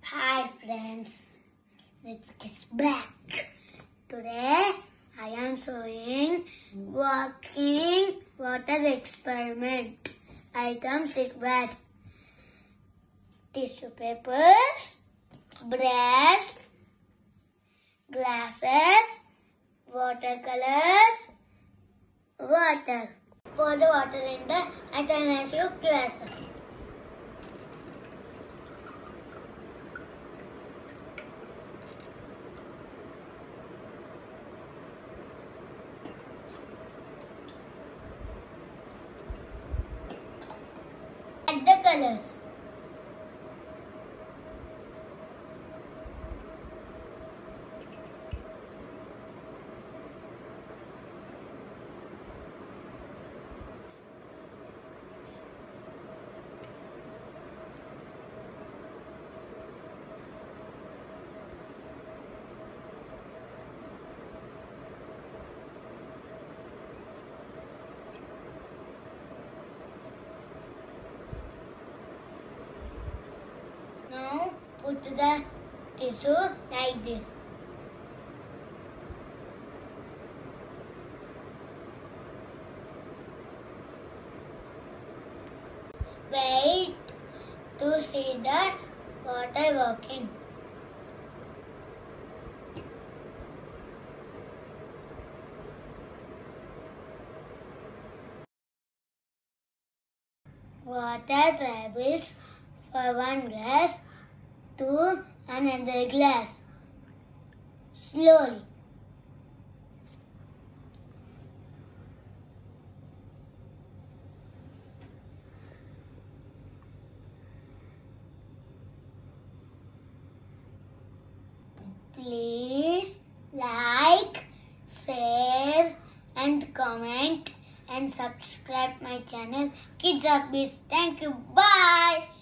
Hi friends, Ritik is back. Today I am showing working water experiment. Items required: tissue papers, brush, glasses, watercolors, water. Pour the water in the alternative glasses. Add the colors. Now put the tissue like this. Wait to see the water working. Water travels from one glass to another glass slowly. Please like, share and comment and subscribe my channel Kids Upbeats. Thank you. Bye.